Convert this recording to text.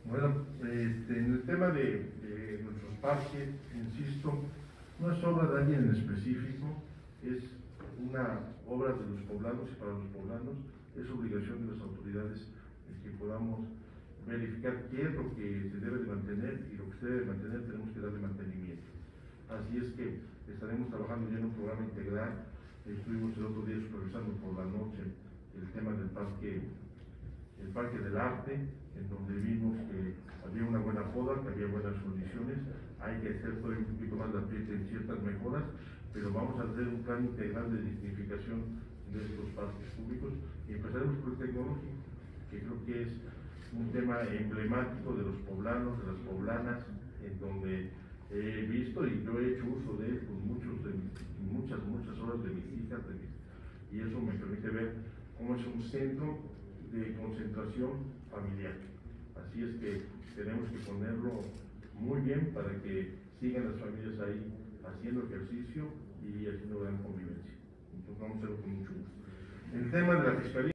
Bueno, en el tema de nuestros parques, insisto, no es obra de alguien en específico, es una obra de los poblanos y para los poblanos, es obligación de las autoridades que podamos verificar qué es lo que se debe de mantener y lo que se debe de mantener tenemos que darle mantenimiento. Así es que estaremos trabajando ya en un programa integral. Estuvimos el otro día supervisando por la noche el tema del parque, el Parque del Arte, en donde vimos que había una buena poda, que había buenas condiciones. Hay que hacer todavía un poquito más de apriete en ciertas mejoras, pero vamos a hacer un plan integral de dignificación de estos parques públicos y empezaremos por el tecnológico, que creo que es un tema emblemático de los poblanos, de las poblanas, en donde he visto y yo he hecho uso de él con muchas horas de mis hijas, y eso me permite ver cómo es un centro de concentración familiar. Así es que tenemos que ponerlo muy bien para que sigan las familias ahí haciendo ejercicio y haciendo gran convivencia. Entonces vamos a hacerlo con mucho gusto. El tema de la fiscalía.